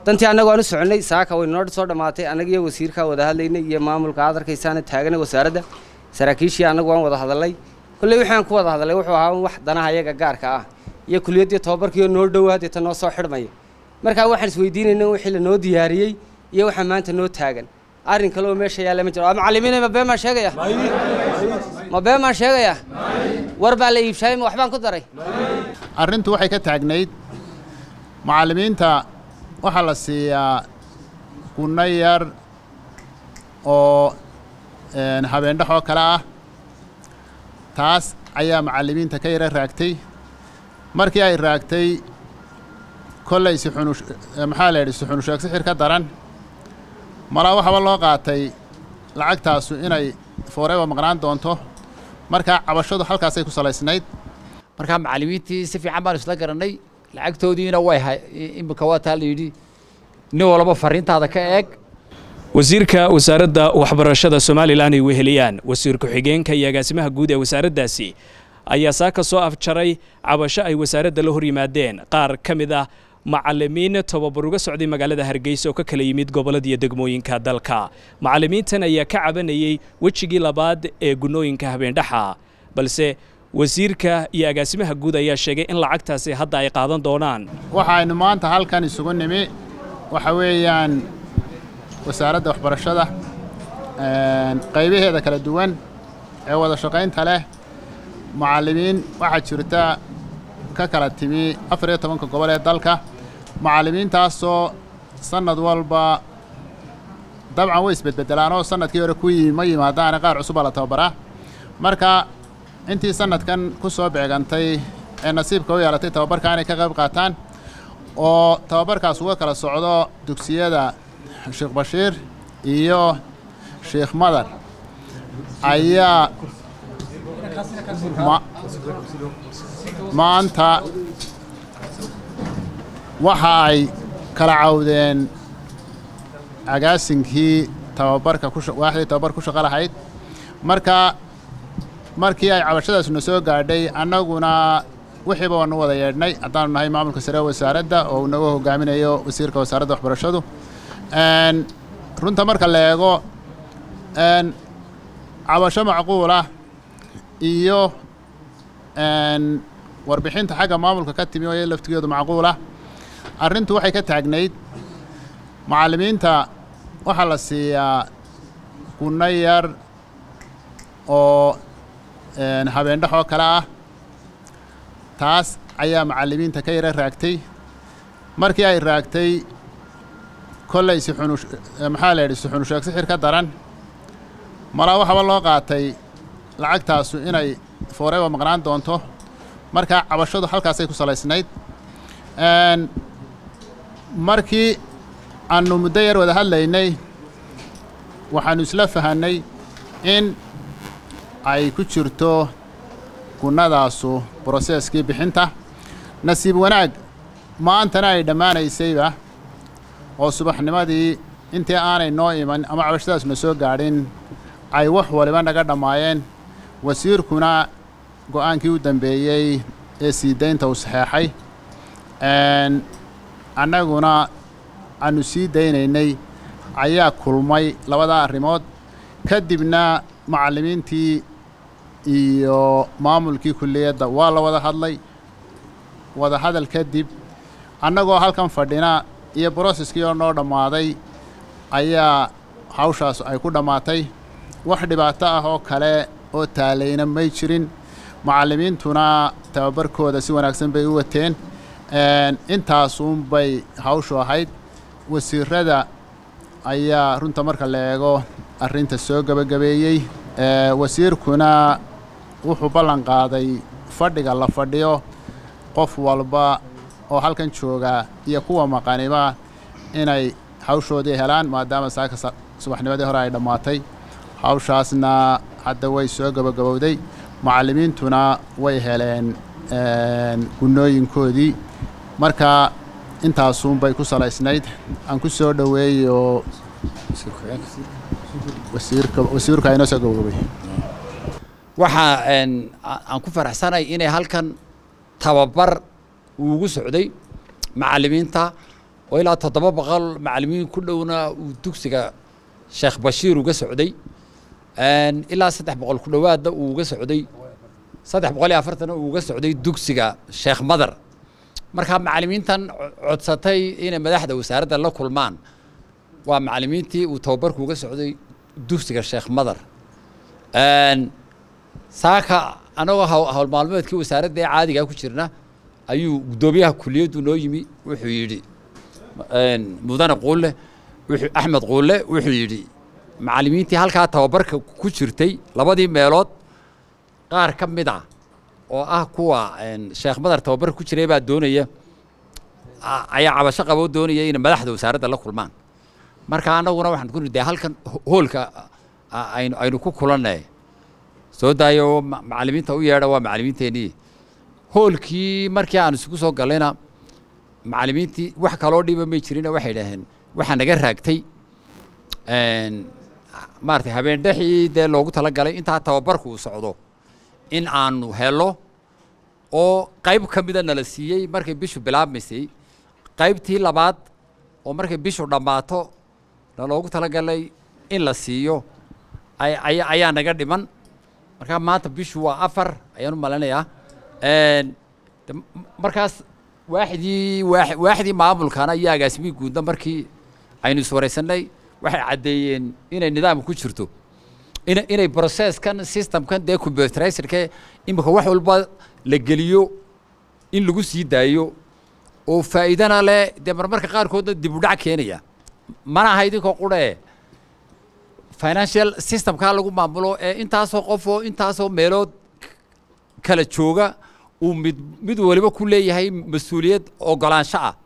dantii anagu aanu soconay saaka way noo soo dhamaatay anaga iyo wasiirka wada hadlaynay iyo maamulka adarkaysan taagan wasaaradda saraakiishii anagu waan wada hadalay kulli waxaan ku wada hadalay wuxuu ahaa wax danaha iyaga gaarka ah iyo kuliyadii tababarkii noo dhawaad ee tan noo soo xidhmay marka waxaan isweydiinaynaa wixii la noo diyaariyay iyo waxa maanta noo taagan arrin kale oo meesha yaala ma jiro macallimiin ma been ma sheegaya ma been ma sheegaya war baa la iibshay ma waxbaan ku daray arrintu waxay ka taagnayd macallimiinta waxa la siiyaa kunna yar oo habeen dhaxo kala ah taas ayaa macallimiinta ka yara raagtay markii ay raagtay kollay si xunu maxaa la yidhi si xunu sheeg sixir ka daran malaa waxaba loo qaatay lacagtaasu inay forever maqnaan doonto marka cabashadu halkaasay ku salaysnayd marka macallimiintii si fiican baan isla garanay lacagtoodiina way imika waa taa la yidhi nin walba fariintaada ka eeg wasiirka wasaaradda waxbarashada Soomaaliland ay weheliyaan wasiir ku-xigeenka iyo agaasimaha guud ee wasaaraddaasi ayaa saaka soo afjaray cabasho ay wasaaradda la hor yimaadeen qaar ka mid ah macallimiin tababar uga socday magaalada Hargeysa oo ka kala yimid gobolada iyo degmooyinka dalka macallimiintan ayaa ka cabanayay wajigii labaad ee gunooyinka habeendhaxa balse wasiirka iyo agaasimaha guud ayaa sheegay in lacagtaasi hadda ay qaadan doonaan waxaanu maanta halkan isugu nimi waxa weeyaan wasaaradda waxbarashada qaybaheeda kala duwan ee wada shaqaynta leh macallimiin waxa jirta ka kala timi 14 gobol ee dalka macallimiintaasoo sanad walba dabcan way isbedbedelaan oo sanadkii hore ku yimaadaan qaar cusub la tababaraa marka intii sanadkan ku soo beegantay ee nasiibka u yeelatay tababarka inay ka qayb qaataan oo tababarkaas uga kala socdo dugsiyada Sheekh Bashiir iyo Sheekh Madar ayaa maanta waxa ay kala cawdeen agaasinkii tababarka waaxdii tababar ku shaqo lahayd markii ay cabashadaasuna soo gaadhay annaguna wixiiba waanu wada yeedhnay haddaanu nahay maamulka sare wasaaradda oo uu nagu hogaaminayo wasiirka wasaaradda waxbarashadu runta marka la eego cabasho macquul ah iyo warbixinta xagga maamulka ka timi oo laftigeedu macquul ah arrintu waxay ka taagnayd macallimiinta waxa la siiyaa kunna yar oo habeen dhaxo kala ah taas ayaa macallimiinta ka yara raagtay markii ay raagtay kollay si xunu maxaa la yidhi si xunu sheeg sixir ka daran malaa waxaba loo qaatay lacagtaasu inay forever maqnaan doonto marka cabashadu halkaasay ku salaysnayd markii aanu muddo yar wada hadlaynay waxaanu isla fahanay in ay ku jirto kunnadaasu processkii bixinta nasiib wanaag maantana ay dhammaanaysayba oo subaxnimadii intii aanay noo iman ama cabashadaasna soo gaadhin ay wax waliba naga dhammaayeen wasiirkuna go'aankii u dambeeyey ee sii daynta uu saxeexay annaguna aanu sii daynaynay ayaa kulmay labada arrimood kadibna macallimiintii iyo maamulkii kulliyadda waa la wada hadlay wada hadal kadib annagoo halkan fadhina iyo processkii oo noo dhammaaday ayaa hawshaas ay ku dhammaatay wax dhibaato ah oo kale oo taalayna may jirin macallimiintuna tababarkooda si wanaagsan bay u wateen intaasuun bay hawshu ahayd wasiirada ayaa runta marka la eego arrinta soo gabagabeeyey wasiirkuna wuxuu ballan qaaday fadhiga la fadhiyo qof walba oo halkan jooga iyo kuwa maqaniba inay hawshoodii helaan maadaama saaka subaxnimadii hore ay dhammaatay hawshaasna hadda way soo gabagabowday macallimiintuna way heleen gunooyinkoodii marka intaasuun bay ku salaysnayd aan ku soo dhaweeyo wasiirka inoo soo gabagabay waxa aan ku faraxsanahay inay halkan tababar ugu socday macallimiinta وإلى تضبط بقال معلمين كلنا ودكسك شيخ بشير وقسعودي أن إلى سطح بقال كلوات وقسعودي سطح بقال أفرتنا وقسعودي دكسك شيخ مدر مركب معلمين تن عدستي إن مدحدة وسارد الله كل مان ومعلمينتي وتوبرك وقسعودي دكسك الشيخ مدر أن ساكا أنا هالمعلومات كي وسارد دي عادي جاكو شرنا أيو قدوبيها كلية ونويمي وحيدي مدن قوله أحمد قوله وحيدي معلمينتي هالكا توبرك كشرتي لبادي ميلاد قار كم مدة وأهكوا شيخ مدر توبرك كشري بعد دونية أي عباشة قبود دونية إن مدحده وسارد الله كل مان مركا أنا ونروح نقول ده هالكن هولك أينو كلنا سودايو معلمين تويا روا معلمين تاني هولكي مركي أنا سكوسو قالنا معلمينتي واحد كالودي بميشرين واحد هن واحد نجار راكتي مارتي هبين دحي ده لوجو تلاقي قالي أنت هتوبركو صعدو إن عنو هلو أو قيب كميدا نلسيي مركي بيشو بلاب مسي قيب تي لبعض أو مركي بيشو دماتو لوجو تلاقي قالي إن لسيو أي نجار دمان marka maanta bishu waa 4 ayaan u malanayaa markaas waaxdii maamulkana ayaa agaasimi guud markii aynu iswareysanay waxay cadeeyeen inay nidaam ku jirto inay process kan system kan de computerized ka imika wax walba la geliyo in lagu sii daayo oo faa'iidana leh de marmarka qaar kood dib u dhac keenaya mana ahayd ko qudhe financial system ka lagu maamulo intaasoo qof oo intaasoo meelood kala jooga uu mid waliba ku leeyahay mas'uuliyad ogolaansho ah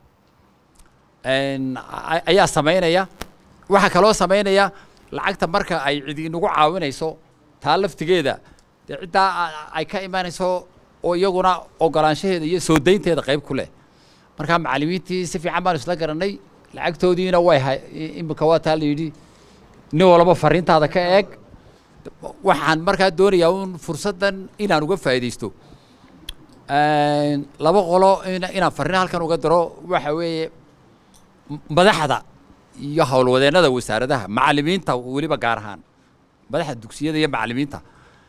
ayaa sameynaya waxa kale oo sameynaya lacagta marka ay cid inagu caawinayso taa laftigeeda cidda ay ka imaanayso oo iyaguna ogolaanshaheeda iyo soo deynteeda qayb ku leh marka macallimiintii si fiican baan isla garanay lacagtoodiina way imika waa taa la yidhi nin walba fariintaada ka eeg waxaan markaa doonayaa un fursadan inaan uga faa'iideysto laba qolo inaan fariin halkan uga daro waxa weeye madaxda iyo howlwadeennada wasaaradaha macallimiinta weliba gaar ahaan madaxda dugsiyada iyo macallimiinta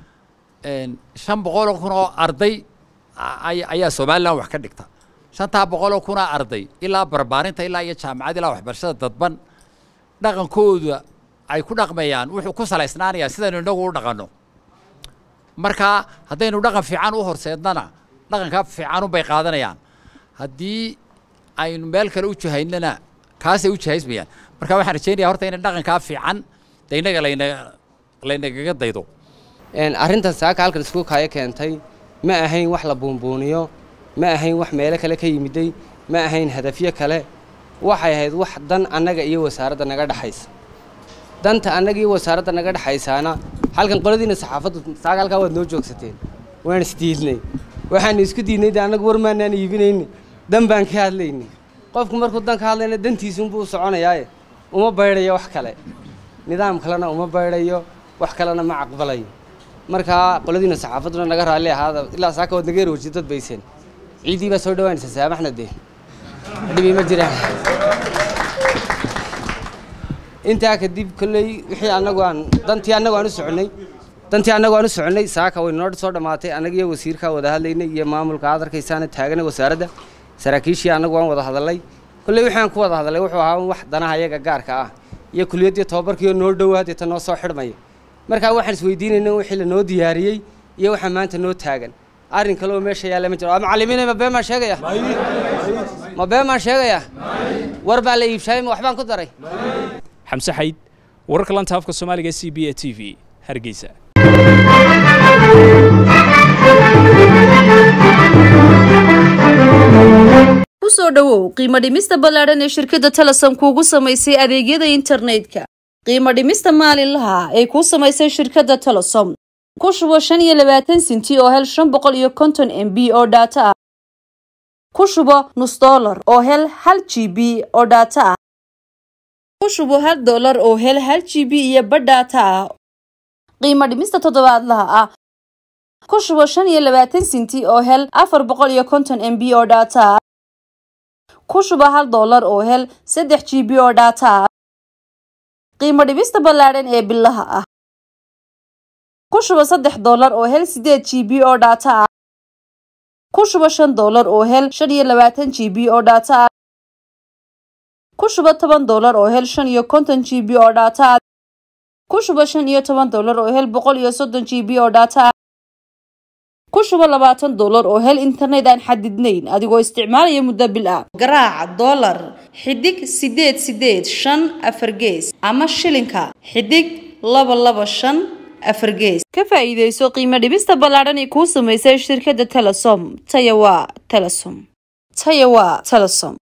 500 kun oo arday ayaa Soomaaliland wax ka dhigta 500 kun oo arday ilaa barbaarinta ilaa iyo jaamacad ilaa waxbarashada dadban dhaqankooda ay ku dhaqmayaan wuxuu ku salaysnaanayaa sidaynu inagu u dhaqanno marka haddaynu dhaqan fiican u horseednana dhaqanka fiican u bay qaadanayaan haddii aynu meel kale u jahaynana kaasay u jahaysmayaan marka waxaan rajaynayaa horta in dhaqanka fiican deynaga laynaga daydo arrintan saaka halkan isku kaya keentay ma ahayn wax la buunbuuniyo ma ahayn wax meel kale ka yimiday ma ahayn hadafyo kale waxay ahayd wax dan annaga iyo wasaaradda naga dhaxaysa danta annaga iyo wasaaradda naga dhaxaysaana halkan qoladiina saxaafaddu saaka halka waad noo joogsateen waan isdiidnay waxaan isku diidnay annaga warmaanaan iibinayni dan baan ka hadlaynay qofku markuu dan ka hadlayna dantiisu buu soconayaa uma bayrayo wax kale nidaam kalena uma bayrayo wax kalena ma aqbalayo marka qoladiina saxaafadduna naga raali ahaada ilaa saaka wad naga roojid dad baysan ciidii baa soo dhawaanaysa saamaxna de dhibi ma jiraan inta kadib kulay wixii anagu aan dantii anagu aan u soconay saaka way noo soo dhamaatay anaga iyo wasiirka wada hadlaynay iyo maamulka adarkaysaana taagan wasaaradda saraakiishii anagu aan wada hadalay kulay waxaan ku wada hadalay wuxuu ahaa wax danaha iyaga gaarka ah iyo kuliyadii tababarkii noo dhawaad ee tan noo soo xidhmay marka waxaan isweydiinaynaa wixii la noo diyaariyay iyo waxa maanta noo taagan arrin kale oo meesha yaala ma jiro macallimiin ma been ma sheegaya war baa la iibshay ma waxbaan ku daray xamse xayd wararka lanta afka Soomaaliga CBA TV Hargeysa kusoo dhawow qiimo dhimista ballaaran ee shirkadda Telesom kuugu samaysay adeegyada internetka qiimo dhimista maalinlaha ee ku samaysay shirkadda Telesom ku shubo 25 senti oo hel 550 MB oo data ah ku shubo $1 oo hel 1 GB oo data ah ku shubo $1 oo hel 1 GB iyo badh data ah qiimo dhimista toddobaadlaha ah ku shubo 25 senti oo hel 450 MB oo data ah ku shuba $1 oo hel 3 GB oo data ah qiimo dhimista ballaaran ee bilaha ah ku shuba $3 oo hel 8 GB oo data ah ku shuba $5 oo hel 25 GB oo data ah ku shuba $10 oo hel 50 GB oo data ah ku shuba $15 oo hel 130 GB oo data ah ku shuba $20 oo hel internet aan xadidnayn adigoo isticmaalaya muddo bil ah garaaca dollar xidig 885 afar gees ama shilinka xidig 225 afar gees ka faa'iideyso qiimo dhibista ballaaran ee ku sameysay shirkadda Telesom Tayawa Telesom